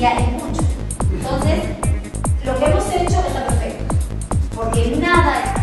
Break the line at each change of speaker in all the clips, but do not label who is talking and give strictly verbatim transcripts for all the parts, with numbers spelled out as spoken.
ya es mucho. Entonces, lo que hemos hecho está perfecto, porque nada es...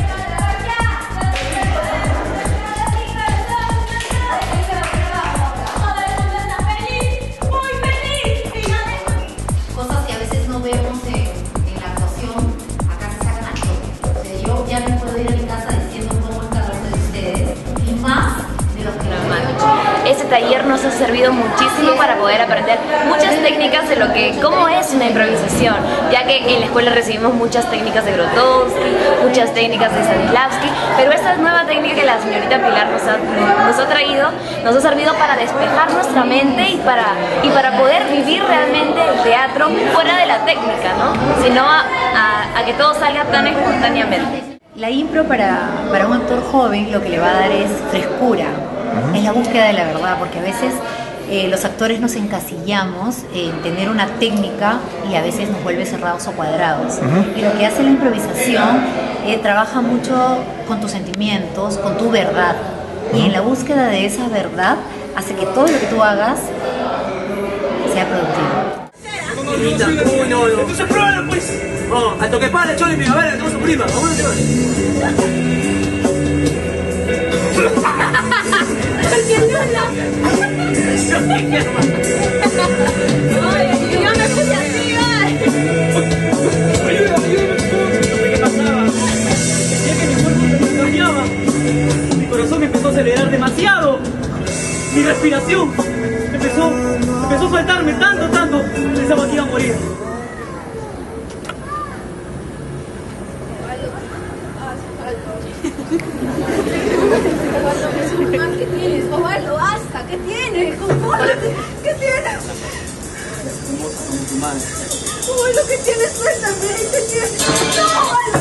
Cosas que a veces no vemos en, en la actuación, acá se sacan al toque. O sea, yo ya me puedo ir a mi casa diciendo cómo es cada uno de ustedes, y más de los que lo aman.
Este taller nos ha servido muchísimo para poder aprender muchas técnicas de lo que, cómo es una improvisación, ya que en la escuela recibimos muchas técnicas de Grotowski, muchas técnicas de Stanislavski, pero esta nueva técnica que la señorita Pilar nos ha, nos ha traído, nos ha servido para despejar nuestra mente y para, y para poder vivir realmente el teatro fuera de la técnica, ¿no? Sino a, a, a que todo salga tan espontáneamente.
La impro para, para un actor joven lo que le va a dar es frescura. Es la búsqueda de la verdad, porque a veces eh, los actores nos encasillamos en tener una técnica y a veces nos vuelve cerrados o cuadrados. Uh-huh. Y lo que hace la improvisación eh, trabaja mucho con tus sentimientos, con tu verdad. Uh-huh. Y en la búsqueda de esa verdad hace que todo lo que tú hagas sea productivo.
Uno, no, no. Entonces pruébalo pues. Oh, al toque para, chole, mi ver, tengo su prima. Vamos a llevar.
¡Qué luna! ¡Ay, yo me puse así, ay!
Ayuda, ayuda, no sé qué pasaba. Sentía que mi cuerpo se cambiaba. Mi corazón empezó a acelerar demasiado. Mi respiración empezó, empezó a faltarme tanto, tanto. Pensaba que iba a morir.
¿Qué tienes, Osvaldo? ¡Basta! ¿Qué tienes? Compórtate. ¿Qué tienes?
Hermosa como tu madre.
Osvaldo, ¿qué tienes? Suéltame. ¿Qué tienes? ¡No, Osvaldo!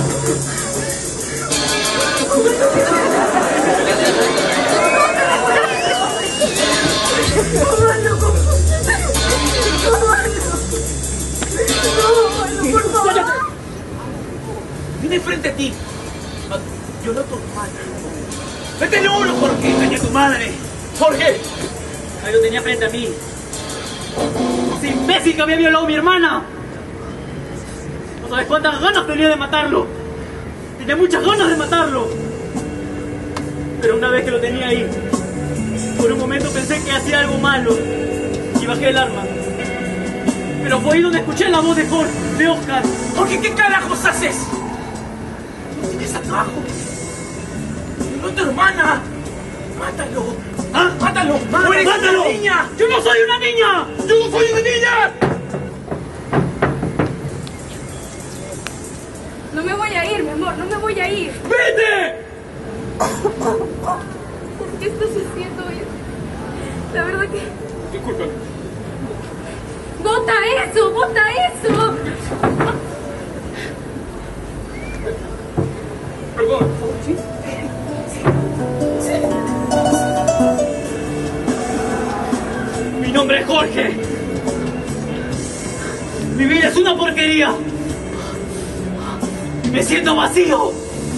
Osvaldo, Osvaldo, por favor.
Viene frente a ti. Yo no tu madre. ¡Métele uno, Jorge! ¡Caña tu madre! ¡Jorge! Ahí lo tenía frente a mí. ¡Ese imbécil que había violado a mi hermana! No sabes cuántas ganas tenía de matarlo. Tenía muchas ganas de matarlo. Pero una vez que lo tenía ahí, por un momento pensé que hacía algo malo y bajé el arma. Pero fue ahí donde escuché la voz de Jorge, de Oscar. Jorge, ¿qué carajos haces? ¿No tienes abajo? ¡No, tu hermana! ¡Mátalo! ¿Ah? ¡Mátalo! ¡No eres una niña! ¡Yo no soy una niña! ¡Yo no soy una niña!
No me voy a ir, mi amor, no me voy a ir.
¡Vete!
¿Por qué estás haciendo eso? La verdad que...
Disculpa.
¡Bota eso! ¡Bota eso!
Perdón. ¿Sí? Mi nombre es Jorge. Mi vida es una porquería. Me siento vacío.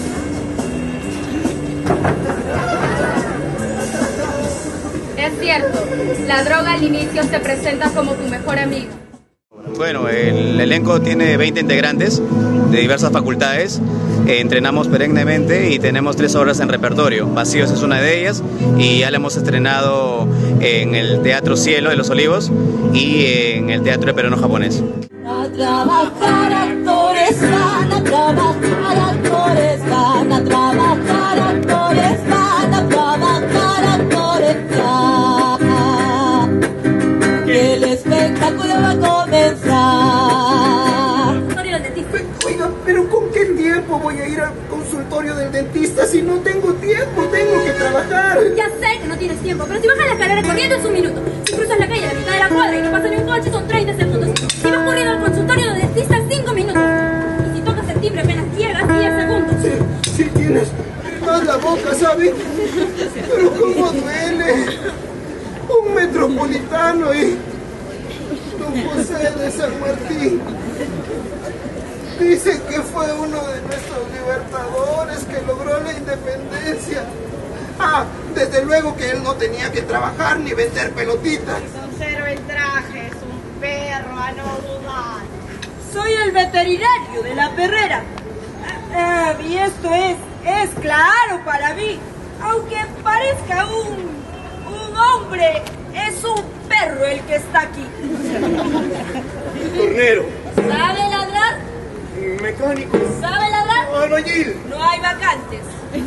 Es cierto, la droga al inicio se presenta como tu mejor amigo.
Bueno, el elenco tiene veinte integrantes de diversas facultades. Eh, entrenamos perennemente y tenemos tres obras en repertorio. Vacíos es una de ellas y ya la hemos estrenado en el Teatro Cielo de Los Olivos y en el Teatro Peruano Japonés.
A trabajar actores van a trabajar actores van a trabajar actores van a trabajar actores ya. Que el espectáculo va a comenzar.
Oiga, pero ¿con qué tiempo voy a ir al consultorio del dentista si no tengo tiempo? Tengo que trabajar.
Ya sé que no tienes tiempo, pero si bajas la escalera corriendo es un minuto. Si cruzas la calle a la mitad de la cuadra y no pasa ni un coche son treinta segundos. Si vas corriendo al consultorio del dentista cinco minutos. Y si tocas el timbre apenas llegas diez segundos.
Sí, sí tienes más la boca, ¿sabes? Pero cómo duele. Un metropolitano y Don José de San Martín. Dicen que fue uno de nuestros libertadores que logró la independencia. Ah, desde luego que él no tenía que trabajar ni vender pelotitas.
Son cero el traje, es un perro a no dudar. Soy el veterinario de la perrera. Eh, y esto es, es claro para mí. Aunque parezca un, un hombre, es un perro el que está aquí.
Tornero.
¿Sabe ladrar?
Mecánico.
¿Sabe ladrar?
Albañil.
No hay vacantes.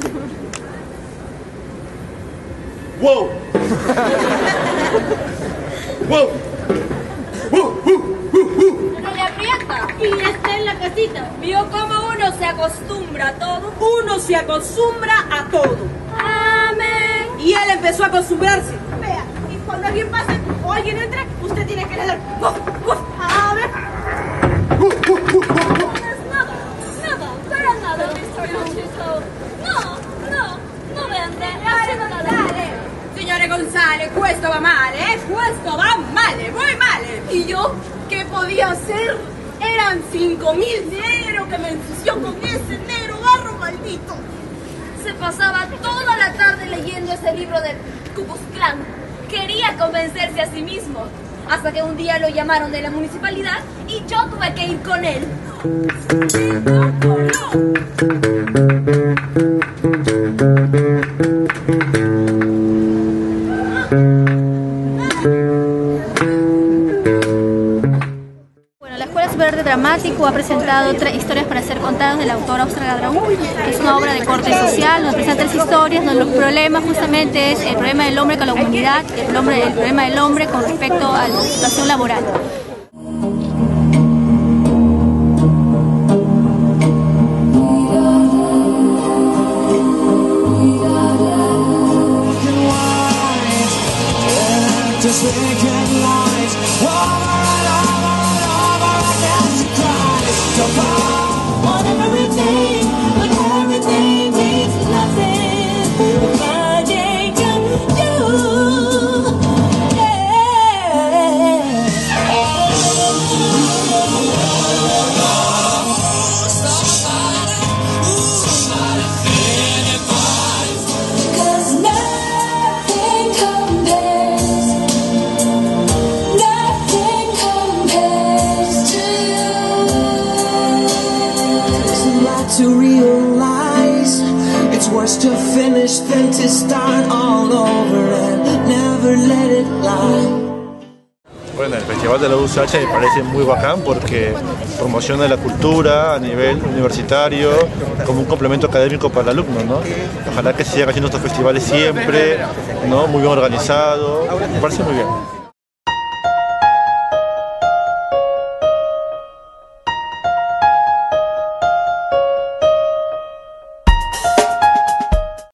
Wow. Wow.
No le aprieta. Y está en la casita. ¿Vio cómo uno se acostumbra a todo? Uno se acostumbra a todo. Amén. Y él empezó a acostumbrarse. Vea, y cuando alguien pase o alguien entre, usted tiene que le dar. ¡Uf, uf! A ver. No es nada, nada, para nada, mister González. No, no, no vende. Dale, González. Signore González, questo va male, eh? Questo va male, muy male. ¿Y yo qué podía hacer? Eran cinco mil negros que me ensució con ese negro barro maldito. Se pasaba toda la tarde leyendo ese libro del Ku Klux Klan. Quería convencerse a sí mismo. Hasta que un día lo llamaron de la municipalidad y yo tuve que ir con él.
Bueno, la Escuela Superior de Dramático ha presentado tres historias para ser contadas del autor Óscar Gadraún, que es una obra de corte social, donde presenta tres historias, donde los problemas justamente es el problema del hombre con la humanidad, el, hombre, el problema del hombre con respecto a la situación laboral.
Just making lies over and over and over again. She tries to fall on everything, but everything means nothing. According to you, cause nothing compares. To realize it's worse to finish than to start all over and never let it lie.
Bueno, el Festival de la U C H me parece muy bacán porque promociona la cultura a nivel universitario como un complemento académico para el alumno, ¿no? Ojalá que se sigan haciendo estos festivales siempre, ¿no? Muy bien organizado, me parece muy bien.